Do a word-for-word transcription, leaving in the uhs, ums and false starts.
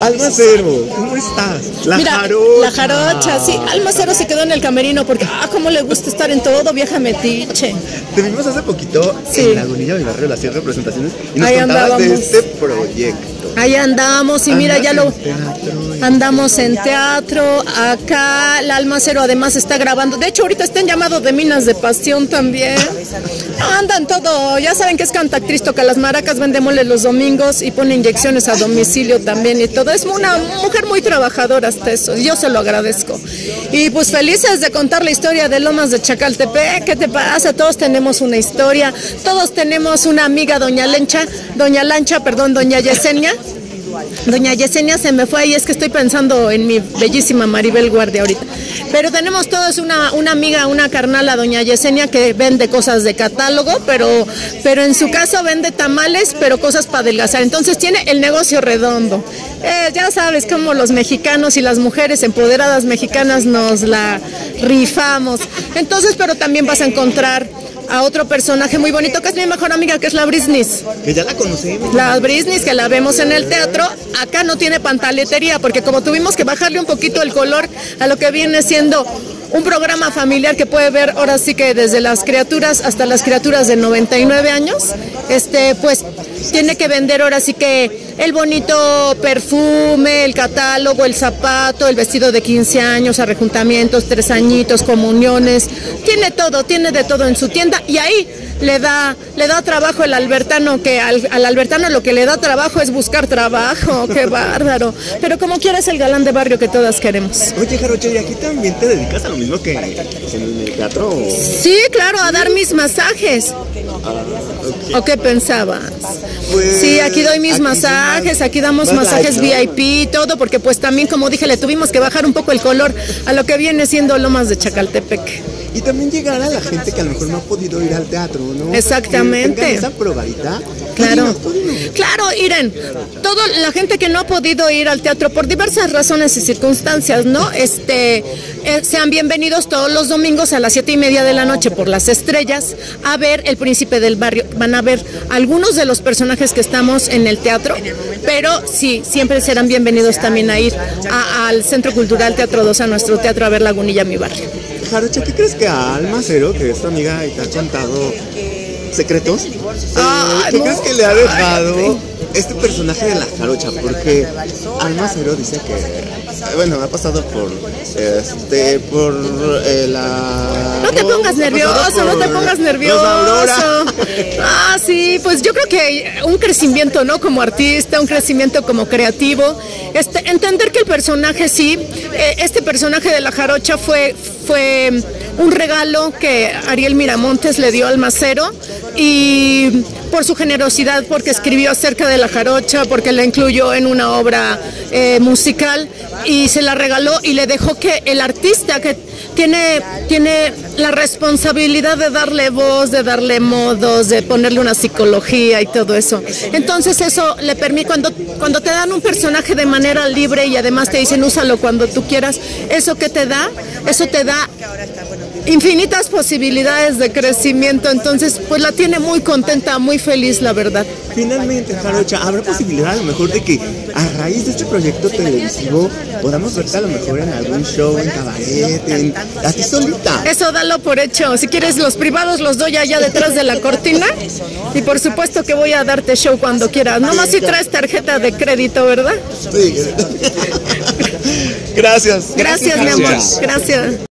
Alma Cero, ¿cómo estás? La Mira, jarocha. La jarocha, sí. Alma Cero se quedó en el camerino porque, ah, cómo le gusta estar en todo, vieja metiche. Te vimos hace poquito Sí. en Lagunilla del Barrio, las cierre presentaciones, y nos Ahí contabas de andábamos. este proyecto. Ahí andamos y mira, Andas ya en lo... teatro y- Andamos en teatro, acá la Alma Cero además está grabando. De hecho, ahorita está en llamado de Minas de Pasión también. No, andan todo, ya saben que es cantactriz, toca las maracas, vende mole los domingos y pone inyecciones a domicilio también y todo. Es una mujer muy trabajadora hasta eso, yo se lo agradezco. Y pues felices de contar la historia de Lomas de Chacaltepec. ¿Qué te pasa? Todos tenemos una historia, todos tenemos una amiga, doña Lencha, doña Lancha, perdón, doña Yesenia. Doña Yesenia se me fue y es que estoy pensando en mi bellísima Maribel Guardia ahorita. Pero tenemos todos una, una amiga, una carnala, doña Yesenia, que vende cosas de catálogo, pero, pero en su caso vende tamales, pero cosas para adelgazar. Entonces tiene el negocio redondo. Eh, ya sabes cómo los mexicanos y las mujeres empoderadas mexicanas nos la rifamos. Entonces, pero también vas a encontrar a otro personaje muy bonito que es mi mejor amiga, que es la Brisnis. Que ya la conocemos. La Brisnis, que la vemos en el teatro, acá no tiene pantaletería, porque como tuvimos que bajarle un poquito el color a lo que viene siendo un programa familiar que puede ver ahora sí que desde las criaturas hasta las criaturas de noventa y nueve años, este, pues tiene que vender ahora sí que el bonito perfume, el catálogo, el zapato, el vestido de quince años, arrejuntamientos, tres añitos, comuniones, tiene todo, tiene de todo en su tienda y ahí le da, le da trabajo el albertano, que al, al albertano lo que le da trabajo es buscar trabajo, qué bárbaro, pero como quieras el galán de barrio que todas queremos. Oye, jarocha, ¿y aquí también te dedicas a lo mismo que, que en el teatro? Sí, claro, a dar mis masajes. Ah, ok. ¿O qué pensabas? Pues, Sí, aquí doy mis aquí masajes, sí más- aquí damos más masajes light, ¿no? V I P, todo, porque pues también, como dije, le tuvimos que bajar un poco el color a lo que viene siendo Lomas de Chacaltepec. Y también llegar a la gente que a lo mejor no ha podido ir al teatro, ¿no? Exactamente. Que tengan esa probadita. Claro, Tú dinos, tú dinos. claro, Iren, toda la gente que no ha podido ir al teatro por diversas razones y circunstancias, ¿no? Este, eh, sean bienvenidos todos los domingos a las siete y media de la noche por Las Estrellas a ver El Príncipe del Barrio. Van a ver algunos de los personajes que estamos en el teatro, pero sí, siempre serán bienvenidos también a ir a- al Centro Cultural Teatro dos, a nuestro teatro, a ver Lagunilla, mi barrio. Jarocha, ¿qué crees que a Alma Cero, que es tu amiga y te ha contado secretos, eh, Ay, ¿qué no. crees que le ha dejado este personaje de la jarocha? Porque Alma Cero dice que, eh, bueno, ha pasado por, este, por eh, la... No te pongas ha pasado nervioso, no por te pongas Rosa nervioso. Aurora. Ah, sí, pues yo creo que un crecimiento, ¿no? Como artista, un crecimiento como creativo. Este, entender que el personaje, sí, eh, este personaje de la jarocha fue, fue un regalo que Ariel Miramontes le dio al Alma Cero y por su generosidad, porque escribió acerca de la jarocha, porque la incluyó en una obra eh, musical y se la regaló y le dejó que el artista que tiene, tiene la responsabilidad de darle voz, de darle modos, de ponerle una psicología y todo eso. Entonces eso le permite, cuando, cuando te dan un personaje de manera libre y además te dicen úsalo cuando tú quieras, eso que te da, eso te da infinitas posibilidades de crecimiento. Entonces pues la tiene muy contenta, muy feliz, la verdad. Finalmente, jarocha, ¿habrá posibilidad a lo mejor de que a raíz de este proyecto televisivo podamos verte a lo mejor en algún show, en cabaret, en, a ti solita? Eso dalo por hecho. Si quieres los privados los doy allá detrás de la cortina y por supuesto que voy a darte show cuando quieras. Nomás si traes tarjeta de crédito, ¿verdad? Sí. Gracias. Gracias, mi amor. Gracias.